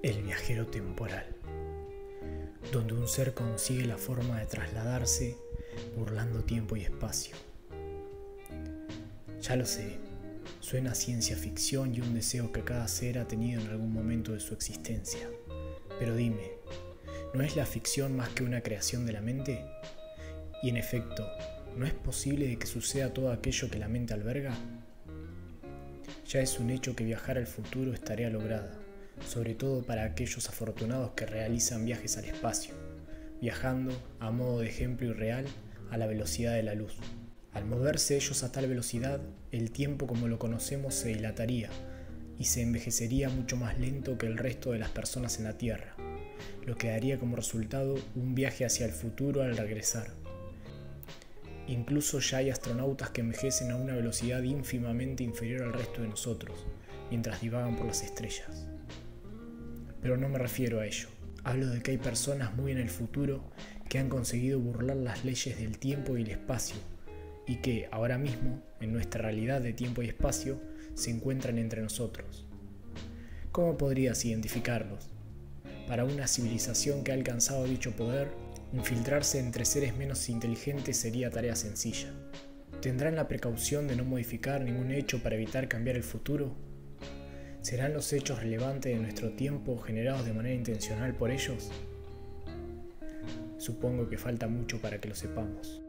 El viajero temporal, donde un ser consigue la forma de trasladarse burlando tiempo y espacio. Ya lo sé, suena a ciencia ficción y un deseo que cada ser ha tenido en algún momento de su existencia. Pero dime, ¿no es la ficción más que una creación de la mente? Y en efecto, ¿no es posible de que suceda todo aquello que la mente alberga? Ya es un hecho que viajar al futuro es tarea lograda, sobre todo para aquellos afortunados que realizan viajes al espacio, viajando, a modo de ejemplo irreal, a la velocidad de la luz. Al moverse ellos a tal velocidad, el tiempo como lo conocemos se dilataría y se envejecería mucho más lento que el resto de las personas en la Tierra, lo que daría como resultado un viaje hacia el futuro al regresar. Incluso ya hay astronautas que envejecen a una velocidad ínfimamente inferior al resto de nosotros, mientras divagan por las estrellas. Pero no me refiero a ello. Hablo de que hay personas muy en el futuro que han conseguido burlar las leyes del tiempo y el espacio, y que ahora mismo, en nuestra realidad de tiempo y espacio, se encuentran entre nosotros. ¿Cómo podrías identificarlos? Para una civilización que ha alcanzado dicho poder, infiltrarse entre seres menos inteligentes sería tarea sencilla. ¿Tendrán la precaución de no modificar ningún hecho para evitar cambiar el futuro? ¿Serán los hechos relevantes de nuestro tiempo generados de manera intencional por ellos? Supongo que falta mucho para que lo sepamos.